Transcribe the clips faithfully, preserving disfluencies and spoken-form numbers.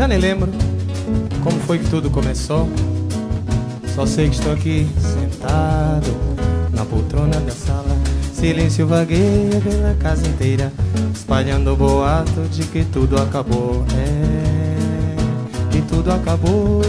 Já nem lembro como foi que tudo começou. Só sei que estou aqui sentado na poltrona da sala. Silêncio vagueia pela casa inteira, espalhando o boato de que tudo acabou. É, que tudo acabou.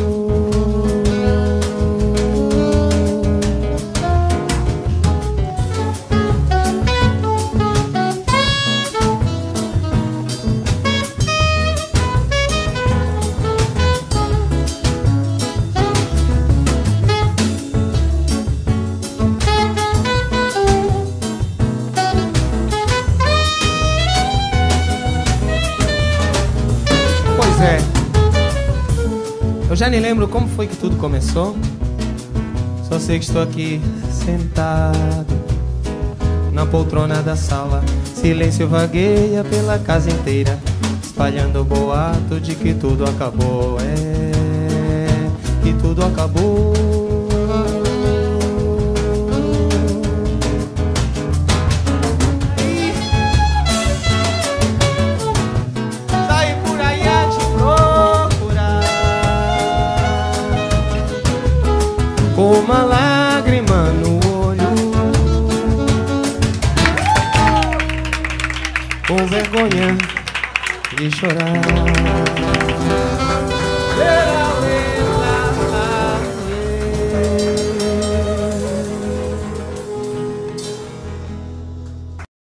É. Eu já nem lembro como foi que tudo começou. Só sei que estou aqui sentado na poltrona da sala. Silêncio vagueia pela casa inteira, espalhando o boato de que tudo acabou. É, que tudo acabou. Com uma lágrima no olho, com vergonha de chorar.